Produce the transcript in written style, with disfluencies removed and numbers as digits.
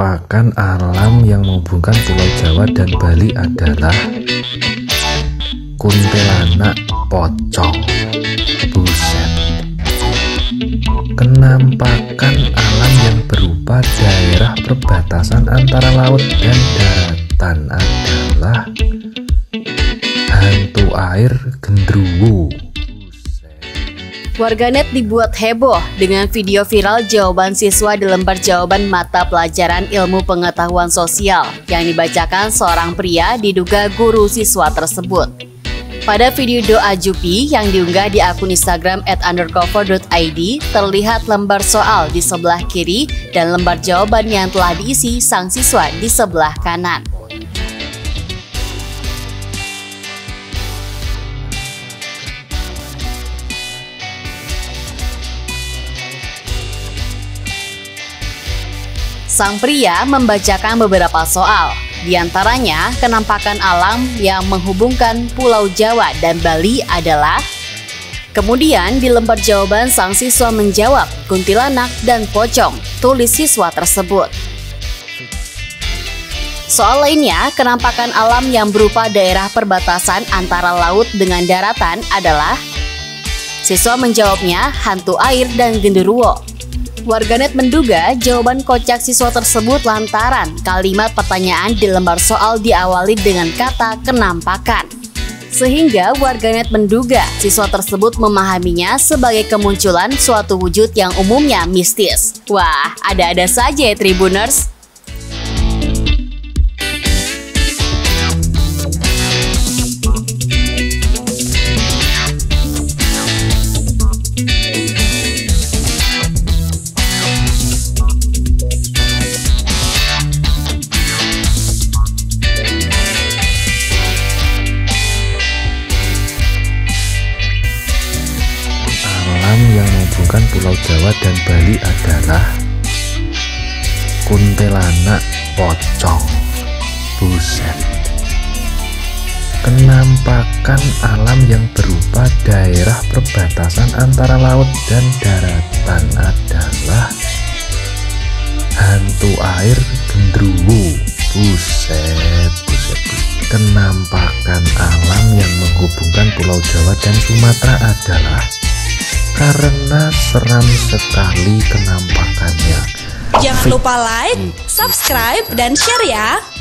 Penampakan alam yang menghubungkan Pulau Jawa dan Bali adalah kuntilanak pocong. Buset. Kenampakan alam yang berupa daerah perbatasan antara laut dan daratan adalah hantu air genderuwo. Warganet dibuat heboh dengan video viral jawaban siswa di lembar jawaban mata pelajaran ilmu pengetahuan sosial yang dibacakan seorang pria diduga guru siswa tersebut. Pada video doa Jupi yang diunggah di akun Instagram @undercover.id terlihat lembar soal di sebelah kiri dan lembar jawaban yang telah diisi sang siswa di sebelah kanan. Sang pria membacakan beberapa soal, di antaranya kenampakan alam yang menghubungkan Pulau Jawa dan Bali adalah. Kemudian di lembar jawaban sang siswa menjawab kuntilanak dan pocong, tulis siswa tersebut. Soal lainnya, kenampakan alam yang berupa daerah perbatasan antara laut dengan daratan adalah. Siswa menjawabnya hantu air dan genderuwo. Warganet menduga jawaban kocak siswa tersebut lantaran kalimat pertanyaan di lembar soal diawali dengan kata kenampakan. Sehingga warganet menduga siswa tersebut memahaminya sebagai kemunculan suatu wujud yang umumnya mistis. Wah, ada-ada saja ya Tribuners. Yang menghubungkan Pulau Jawa dan Bali adalah kuntilanak pocong. Buset. Kenampakan alam yang berupa daerah perbatasan antara laut dan daratan adalah hantu air genderuwo. Buset. Kenampakan alam yang menghubungkan Pulau Jawa dan Sumatera adalah karena seram sekali kenampakannya. Jangan lupa like, subscribe, dan share ya.